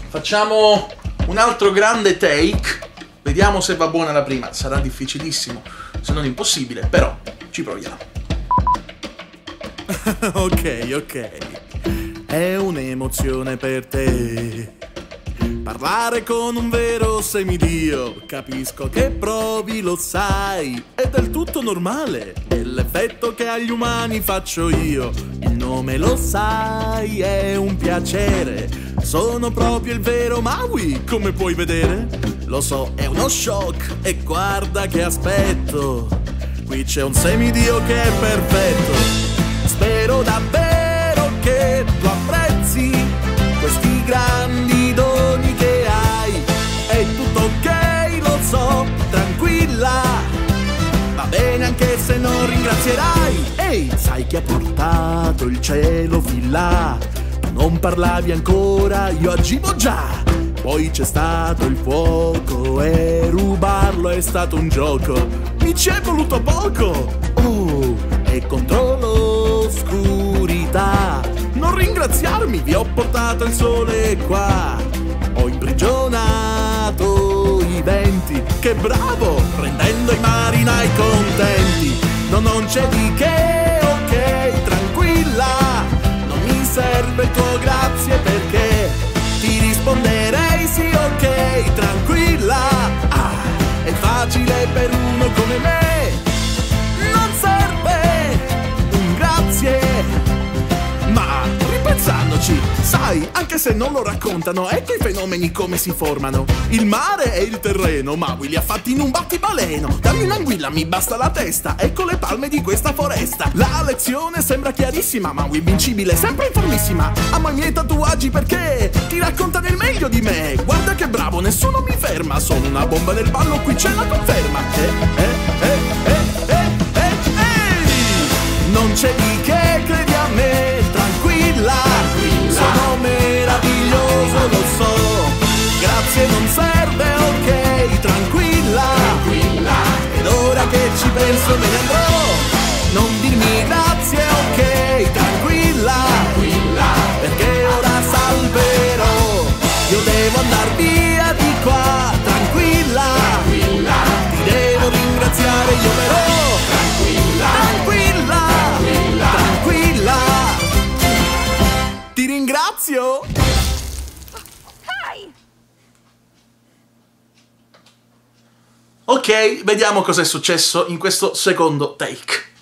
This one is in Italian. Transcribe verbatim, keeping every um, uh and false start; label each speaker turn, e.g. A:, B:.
A: Facciamo un altro grande take. Vediamo se va buona la prima. Sarà difficilissimo, se non impossibile, però ci proviamo.
B: Ok, ok. È un'emozione per te parlare con un vero semidio. Capisco che provi, lo sai, è del tutto normale. È l'effetto che agli umani faccio io. Il nome lo sai, è un piacere. Sono proprio il vero Maui, come puoi vedere. Lo so, è uno shock, e guarda che aspetto. Qui c'è un semidio che è perfetto. Spero davvero che tu apprezzi questi grandi doni che hai. È tutto ok, lo so, tranquilla. Va bene anche se non ringrazierai. Ehi, sai chi ha portato il cielo fin là? Non parlavi ancora, io agivo già. Poi c'è stato il fuoco e rubarlo è stato un gioco. Mi ci è voluto poco. Oh, e contro l'oscurità non ringraziarmi, vi ho portato il sole qua. Ho imprigionato i venti. Che bravo, rendendo i marinai contenti. No, non c'è di che, ok, tranquilla. Non mi serve il tuo grazie perché ti risponderei sì, ok, tranquilla. Ah, è facile per uno come me. Non serve un grazie. Ma ripensandoci, sai, anche se non lo raccontano, ecco i fenomeni come si formano. Il mare e il terreno, Maui li ha fatti in un battibaleno. Dammi un'anguilla, mi basta la testa, ecco le palme di questa foresta. La lezione sembra chiarissima, Maui invincibile, sempre informissima. Amo i miei tatuaggi perché ti raccontano il meglio di me. Guarda che bravo, nessuno mi ferma, sono una bomba nel ballo, qui c'è la conferma. Eh, eh, eh, eh, eh, eh, eh. Non c'è di che, credi a me. Tranquilla, sono meraviglioso, lo so. Grazie non serve, ok, tranquilla, tranquilla. Ed ora che ci penso me ne andrò. Non dirmi grazie, ok, tranquilla, tranquilla. Perché ora salverò. Io devo andar via di qua, tranquilla, tranquilla. Ti devo ringraziare io però. Tranquilla, tranquilla, tranquilla, tranquilla. Ti ringrazio!
A: Ok, vediamo cosa è successo in questo secondo take.